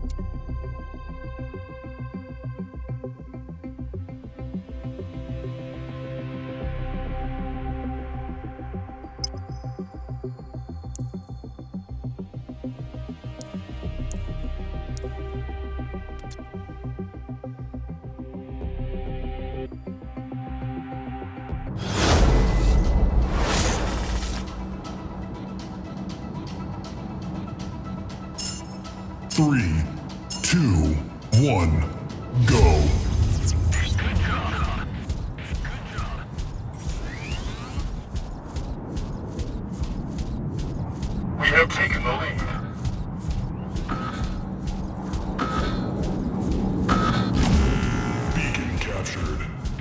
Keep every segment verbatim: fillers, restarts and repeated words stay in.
Three, two, one, go. We have taken the lead. Beacon captured.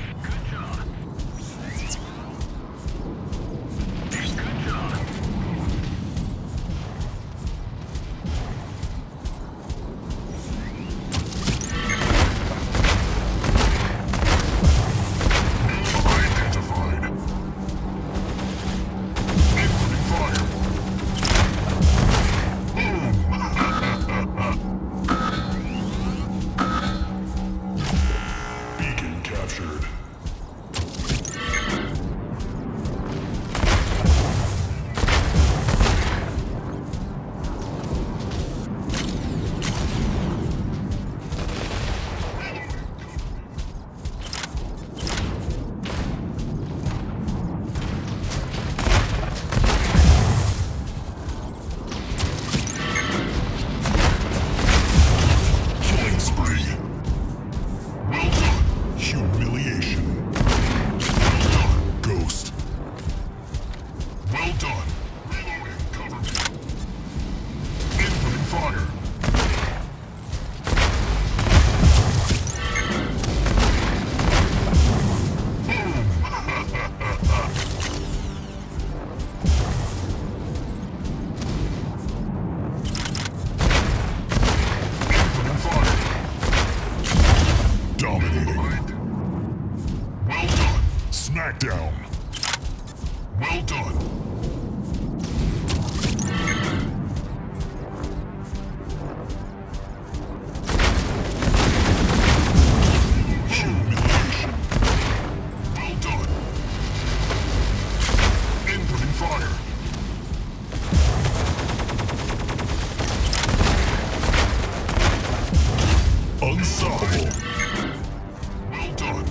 Smackdown. Well done. Humiliation. Well done. Incoming fire. Unstoppable. Well done.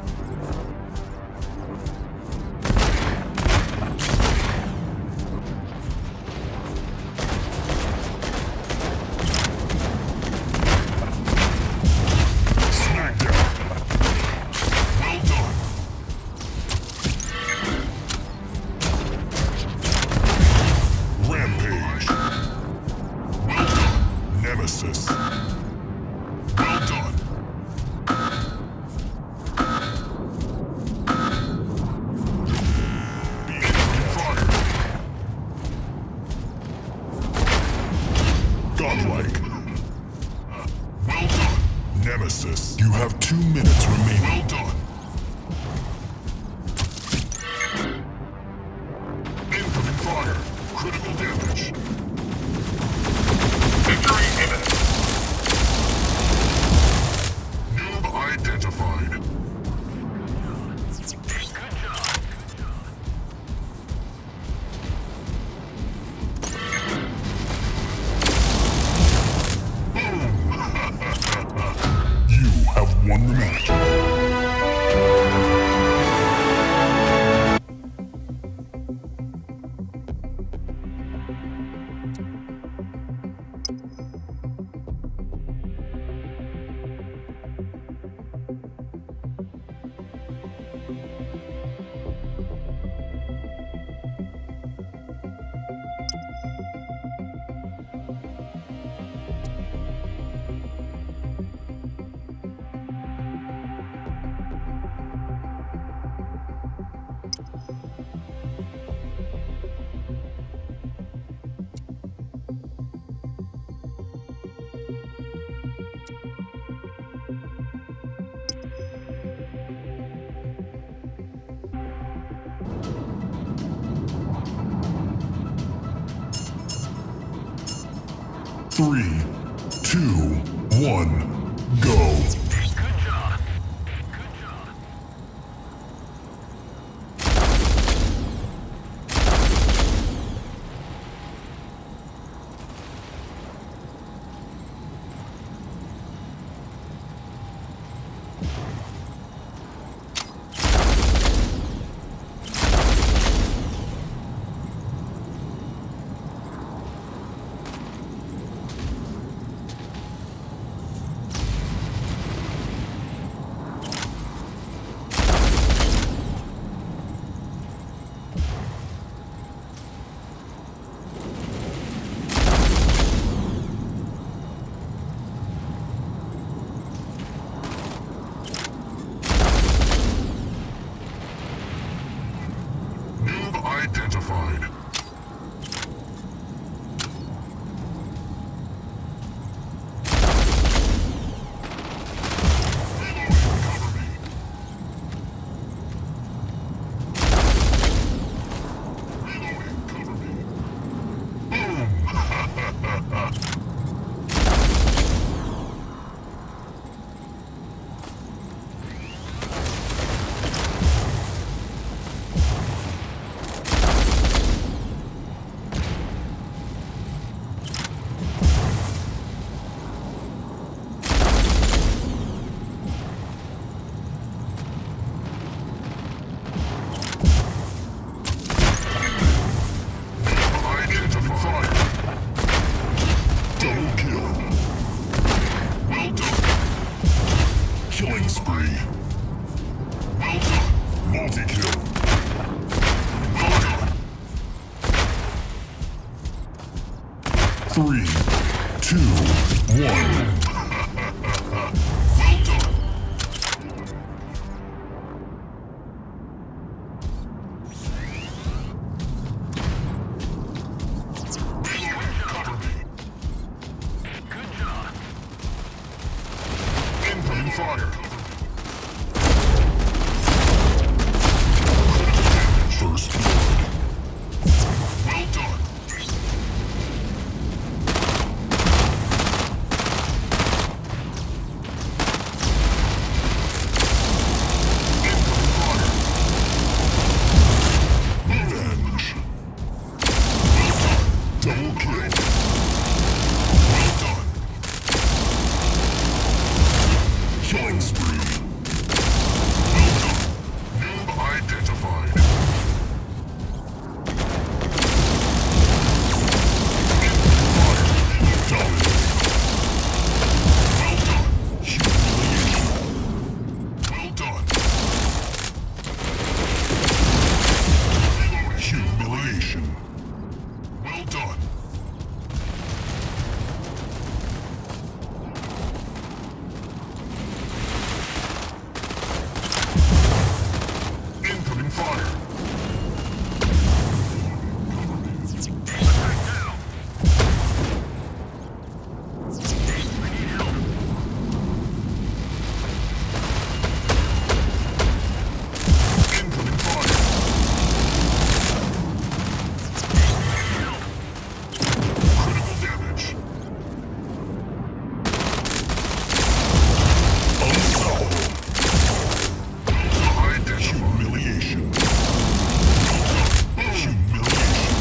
Nemesis. Well done. Beacon fire. Godlike. Well done. Nemesis. You have two minutes remaining. Well done. Incoming fire. Critical damage. Victory imminent. Noob identified. Good job. Boom. You have won the match. Three, two, one, go. Good job. Good job. Identified. Cover me. Reloading, cover me. Boom! Killing spree. Well done. Multi-kill. Well done. Three, two, one. Well done. Reloading, cover me. Good job. Incoming fire. First blood. Well done. Incoming fire. Revenge. Well done. Double kill. Well done. Killing spree. Well done. Noob identified. Incoming fire. Dominating. Well done. Humiliation. Well done. Reloading. Humiliation. Well done. Incoming fire. Attack now. We need help. Incoming fire. Critical damage. Unstoppable. Humiliation. Humiliation.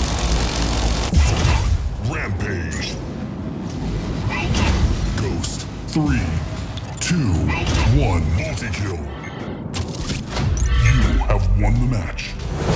Rampage. Ghost. Three, two, one. Multi-kill. You have won the match.